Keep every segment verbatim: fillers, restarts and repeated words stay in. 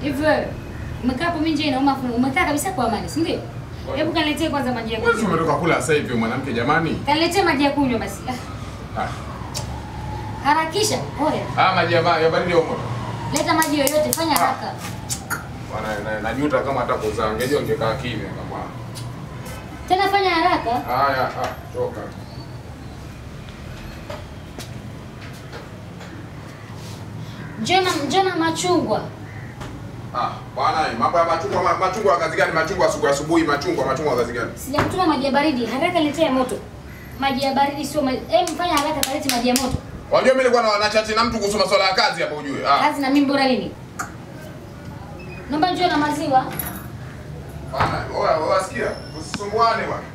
Hivyo umekaa hapo mimi nje inauma umekaa kabisa kwa amani, si ndio? Hebu kaniletee kwanza maji ya kunywa. Wewe umetoka kula sasa hivi mwanamke jamani? Kaniletee maji ya kunywa basi. Ah. Harakisha. Oya. Ah, maji ya ya baridi huko. Leta maji yoyote, fanya haraka. Bwana najuta kama hata kuzaa angeje ungekaa kimya kama. Tena fanya haraka. Haya, ah, toka. Njona njona machungwa. Ah, bwana, mambo ya machungwa, machungwa kazi gani? Machungwa asubuhi asubuhi, machungwa, machungwa kazi gani? Sijamtuma maji ya baridi, haraka niletee moto. Maji ya baridi sio maji. Hem, fanya haraka kalete maji ya moto. Wajua mimi nilikuwa na chati na mtu kuhusu masuala ya kazi hapo ujue. Ah. Kazi na mimi bora nini? Naomba njoo na maziwa. Bwana, oya, wasikia? Usisumbuane bwana.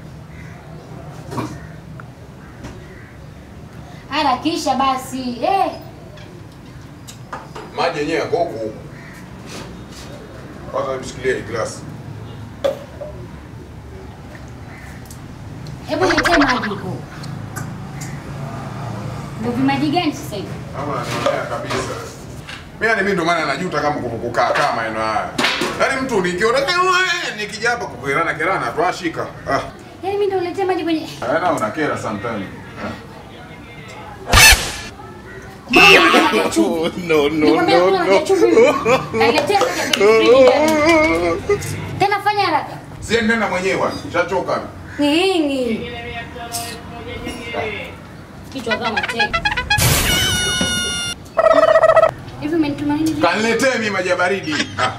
Harakisha basi. Eh. Maji yenyewe yako huko. Kwanza mshikilie glasi. Hebu niletee maji huko. Ndio vimaji gani sasa hivi? Kama naelewa kabisa. Mimi ni mimi ndo maana najuta kama kukaa kama maneno haya. Yaani mtu nikiona nikija hapa kukerana kerana tu ashika. Ah. Yaani mimi ndo niletee maji kwenye. Ana unakera sometimes. Oh, no no no no. Tena fanya haraka. Sie nenda mwenyewe bwana. Nishachoka. Nini? Kichwa kama teke. Hivi umenituma nini? Kaniletee mimi maji ya baridi. Ah.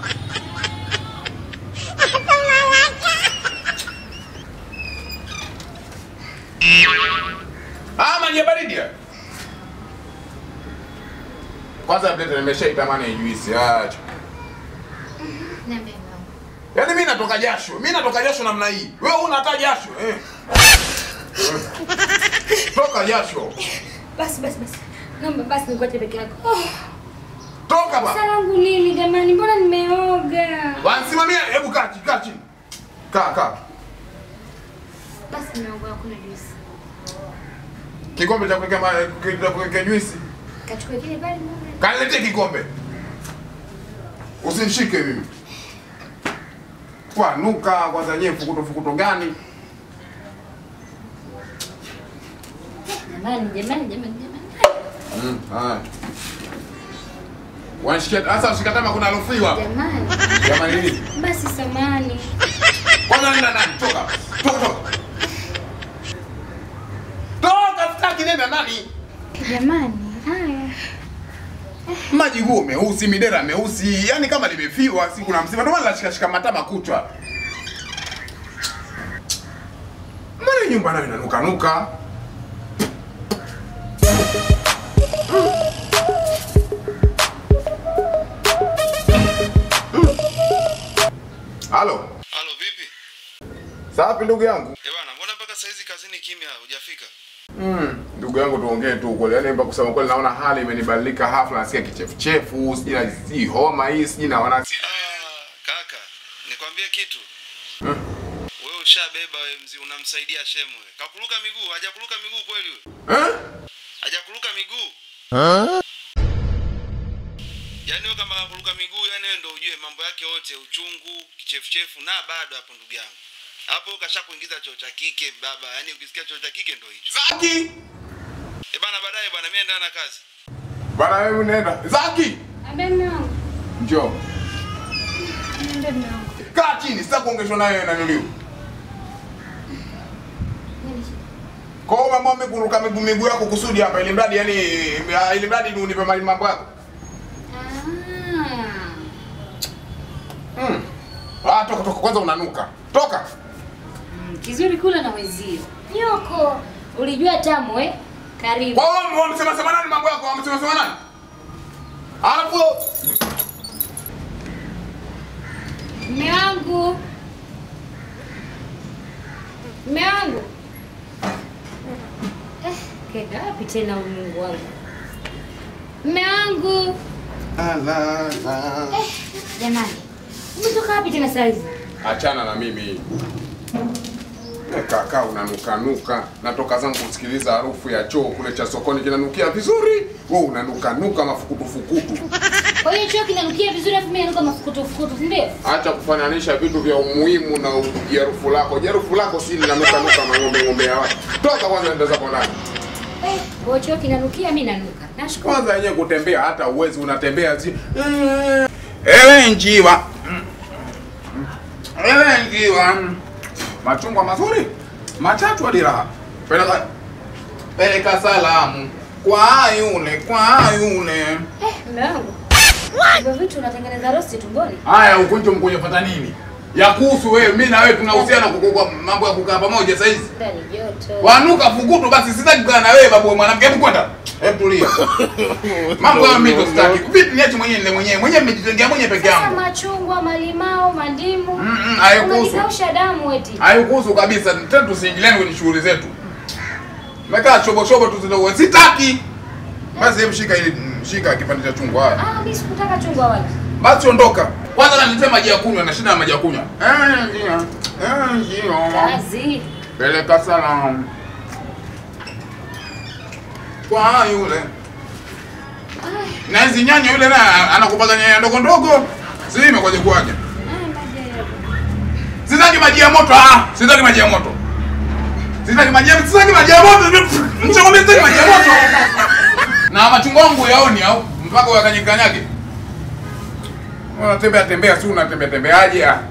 Ah, maji ya baridi. Kwanza mlete nimeshaitamani juisi. Acha. Niambie. Yaani mimi natoka jasho. Mimi natoka jasho namna hii. Wewe unatoka jasho, eh. Toka jasho. Basi basi basi. Naomba basi nikuache peke yako. Oh. Toka ba. Sasa langu nini jamani? Mbona nimeoga? Wansimamia, hebu kaa chini, kaa chini. Kaa kaa. Basi nimeoga kuna juisi. Kikombe cha kuweka kuweka juisi. Kachukue kile pale mbona? Kaniletee kikombe. Usinishike mimi. Kwa nuka kwanza nyewe fukuto fukuto gani? Jamani jamani jamani jamani. Mm, haya. Wanishikia sasa usikatama kuna harufu hiyo hapa. Jamani. Jamani nini? Basi samani. Kwanza nenda ndani, toka. Toka toka. Toka sitaki nenda ndani. Jamani, haya. Maji huo meusi, midera meusi, yani kama limefiwa siku na mzima. Ndio maana nashika shika matama kuchwa. Mbona nyumba nayo inanuka nuka? Halo. Halo vipi? Safi ndugu yangu. Eh bwana, mbona mpaka saizi kazini kimya hujafika? Mm, ndugu yangu tuongee tu kweli. Yaani mpaka kusema kweli naona hali imenibadilika hafla, nasikia kichefuchefu, siji na si homa hii, siji na wana. Ah, kaka, nikwambie kitu. Hmm. Wewe ushabeba wewe mzi unamsaidia shemu wewe. Kakuruka miguu, hajakuruka miguu kweli wewe? Eh? Hajakuruka miguu? Eh? Yaani wewe kama kakuruka miguu, yani wewe ndio ujue mambo yake yote, uchungu, kichefuchefu na bado hapo ndugu yangu. Hapo kasha kuingiza choo cha kike baba, yani ukisikia choo cha kike ndio hicho. Zaki. Eh bana, baadaye bwana mimi naenda na kazi. Bana wewe unaenda. Zaki. Abena. Njoo. Ndio ndio. Kaa chini, sitaki kuongeshwa naye na nilio. Kwa hiyo mama amekuruka miguu miguu yako kusudi hapa ili mradi yani ili mradi ni unipe mali mambo yako. Ah. Mm. Ah, toka toka kwanza unanuka. Toka. Mm, kizuri kula na wezio. Nyoko, ulijua tamu eh? Karibu. Kwa hiyo wamsema sema nani mambo yako? Wamsema sema nani? Alafu Mume wangu. Mume wangu. Eh, kenda wapi tena Mungu wangu? Mume wangu. ala la. Eh, jamani. Umetoka wapi tena saa hizi? Achana na mimi. Kaka unanuka nuka. Natoka zangu kusikiliza harufu ya choo kule cha sokoni kinanukia vizuri. Wewe unanuka nuka mafukutu fukutu. Kwa hiyo choo kinanukia vizuri afu mimi nanuka mafukuto fukuto, si ndio? Acha kufananisha vitu vya umuhimu na jarufu lako. Jarufu lako si linanuka nuka ng'ombe ng'ombe ya watu. Toka kwanza nenda zako ndani. Eh, kwa choo kinanukia mimi nanuka. Nashukuru. Kwanza yenyewe kutembea hata uwezi unatembea si. Ewe njiwa. Ewe njiwa. Machungwa mazuri. Matatu hadi raha. Peleka peleka salamu kwa yule kwa yule. Eh, mume wangu. Hivyo vitu unatengeneza rosti tumboni? Haya ukunje mkujapata nini? Ya kuhusu wewe, mimi na wewe tunahusiana kwa mambo ya kukaa pamoja sasa hizi. Ndani joto. Wanuka fukutu basi sitaki kukaa na wewe babu mwanamke. Hebu kwenda. Hebu tulia. Mambo ya mimi sitaki. Vipi niache mwenyewe nile mwenyewe. Mwenyewe nimejitengea mwenyewe peke yangu. Sasa machungwa, malimao, mandimu. Mm, mm, haikuhusu. Unajikausha damu eti. Haikuhusu kabisa. Tena tusiingiliane kwenye shughuli zetu. Mekaa chobo chobo tu zile sitaki. Basi hebu shika ile shika kipande cha chungwa haya. Ah, mimi sikutaka chungwa wala. Basi ondoka. Kwanza kaniletea maji ya kunywa na shida na maji ya kunywa. Eh, ndio. Eh, ndio. Kazi. Peleka salamu kwa yule. Na hizi nyanya yule na anakupaga nyanya ndogo ndogo. Sima kwaje kwaje. Sitaki maji ya moto. Ah, sitaki maji ya moto. Sitaki maji ya sitaki maji ya moto. Mchangombe sitaki maji ya moto. Na machungwa yangu yaoni au mpaka yakanyikanyake. Unatembea tembea tu unatembea tembeaje ah.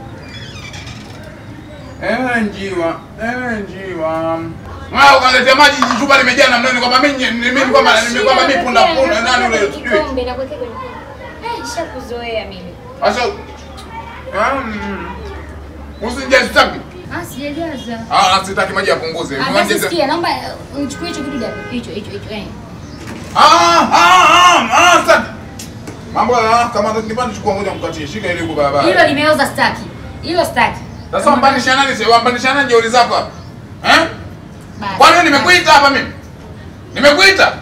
Eh njiwa, eh njiwa. Wao ukaletea maji chupa limejaa na mnani kwamba mimi mimi kwamba mimi kwamba mimi punda punda nani yule sijui. Kombe na kuweka kwenye kombe. Eh, nishakuzoea mimi. Sasa um, usije sitaki. Ah, sijajaza. Ah, sitaki maji yapunguze. Ah, basi sikia, naomba unichukue hicho kitu hapo. Hicho hicho hicho eh. Ah, ah, ah, ah, sitaki. Mambo ya kama nipande chukua ngoja mkatie. Shika ile huko barabara. Hilo limeoza staki. Hilo staki. Sasa mbanisha nani sasa? Wambanisha nani jeuri zako hapa? Eh? Basi. Kwa nini nimekuita hapa mimi? Nimekuita?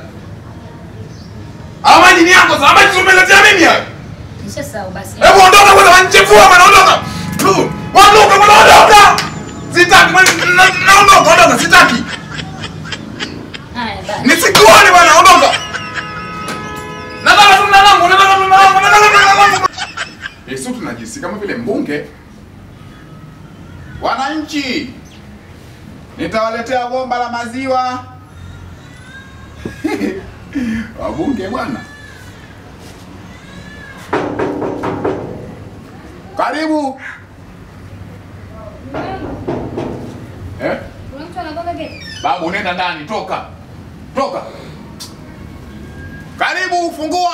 Au maji ni yako sasa? Maji umeletea mimi hapa? Nisha sawa basi. Hebu ondoka kwanza wanichefua bwana ondoka. Tu. Ondoka bwana ondoka. Sitaki naondoka ondoka sitaki. Haya basi. Nisikuone bwana ondoka. Nataka tu mlango, nataka tu mlango, nataka tu mlango. Yesu tunajisi kama vile mbunge. Wananchi. Nitawaletea bomba la maziwa. Wabunge bwana. Karibu. Eh? Kuna mtu anagonga geti. Babu nenda ndani, toka. Toka. Karibu fungua.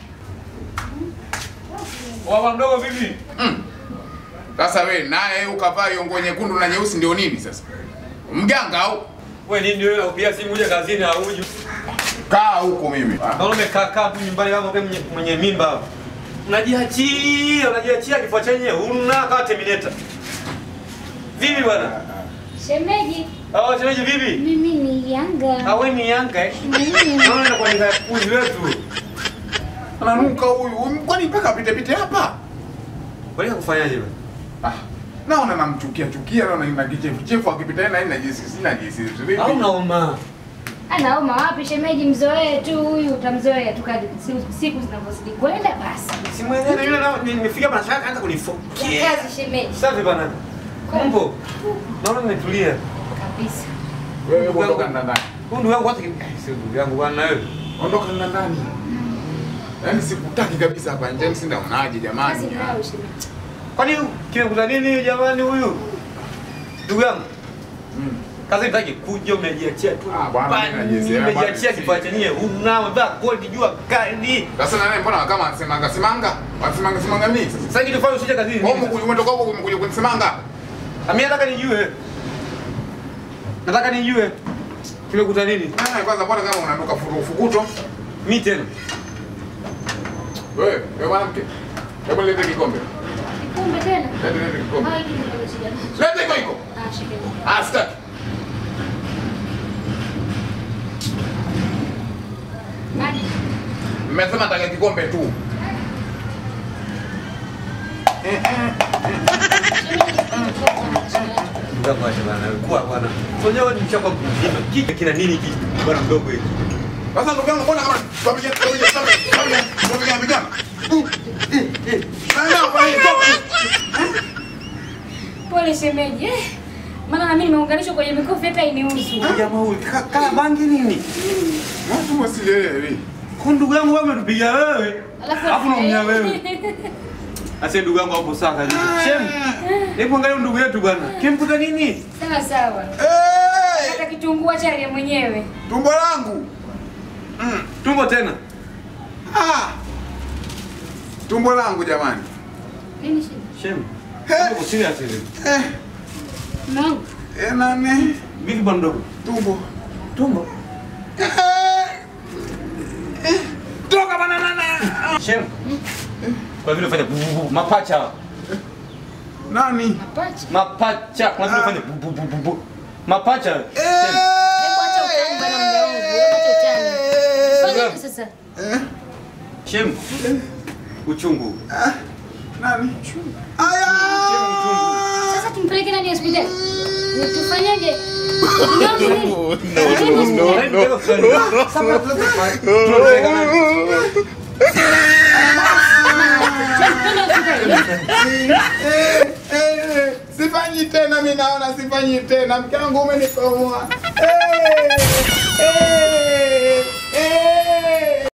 Baba mdogo vipi? Mm. Sasa wewe naye ukavaa hiyo nguo nyekundu na nyeusi ndio nini sasa? Mganga au? Wewe nini wewe unakupigia simu uje kazini hauji? Kaa huko mimi. Kama umekaa kaa tu nyumbani kama mwenye, mwenye mimba hapo. Unajiachia, unajiachia kifua chenye una kama Terminator. Vipi bwana? Shemeji. Ah, shemeji vipi? Mimi ni Yanga. Ah, wewe ni Yanga eh? Naona kwa nika kuzi wetu. Ananuka huyu. Kwani mpaka pite pite hapa? Wewe kufanyaje bwana? Ah. Naona namchukia chukia naona ina kichefu chefu akipita na ina jinsi sina jinsi. Au naoma. Anaoma wapi shemeji, mzoee tu huyu, utamzoea tu kadri siku zinavyozidi kwenda basi. Simwelewi yule na nimefika hapa nataka anza kunifokia. Kazi shemeji. Safi bwana. Mambo. Naona nimetulia. Kabisa. Wewe ondoka ndani. Huyu ndugu yangu hata sio ndugu yangu bwana wewe. Ondoka ndani. Yaani sikutaki kabisa hapa nje, si ndaonaje jamani? Kazi ndio shemeji. Kwani kimekuta nini jamani huyu? Ndugu yangu. Mm. Kazi nitaki kuja umejiachia tu. Ah bwana mimi najiachia. Umejiachia kifaa chenyewe. Una mbona gold jua kali. Sasa na nani mbona kama anasemanga simanga? Wanasemanga simanga nini sasa? Sasa hivi tufanye usije kazini. Wewe umetoka huko umekuja kunisemanga? Mimi nataka nijue. Nataka nijue. Kimekuta nini? Ah kwanza mbona kama unanuka fukuto? Mimi tena. Wewe, wewe mwanamke. Hebu lete kikombe. Kikombe tena? Lete lete kikombe. Ah, hiki ndio shida. Lete iko iko. Ah, shika. Ah, sitaki. Nani? Mmesema nataka kikombe tu. Ndio kwa bwana. Kwa bwana. Sonyewe ni mchapa mzima. Kiki kina nini hiki? Bwana mdogo hiki. Sasa ndugu yangu mbona kama tupiga tupiga tupiga tupiga tupiga. Sana kwa hiyo. Pole shemeji. Eh. Maana na mimi nimeunganishwa kwenye mikofi hata inihusu. Jamaa huyu kala bangi nini? Watu wasielewi. Kwa ndugu yangu wewe umetupiga wewe. Alafu unaumia wewe. Ase ndugu yangu hapo sawa kabisa. Shem. Hebu angalia ndugu yetu bwana. Kimkuta nini? Sawa sawa. Eh! Hata kitunguu acha yeye mwenyewe. Tumbo langu. Mm, tumbo tena. Ah! Tumbo langu jamani. Nini shida? Shem. Eh. Tumbo serious hivi. Eh. Mungu. Eh nani? Vipi bwana ndogo? Tumbo. Tumbo. Eh. Eh. Toka bana nana. Shem. Kwa vile fanya mapacha. Nani? Mapacha. Mapacha. Kwa vile fanya mapacha. Eh. Hebu acha utani bwana mume wangu. Hebu acha utani. Fanya nini sasa? Eh. Shem. Uchungu. Ah. Nani? Aya! Sasa tumpeleke nani hospitali? Ni tufanyaje? Sifanyi tena, mimi naona sifanyi tena. Mke wangu umenikomoa.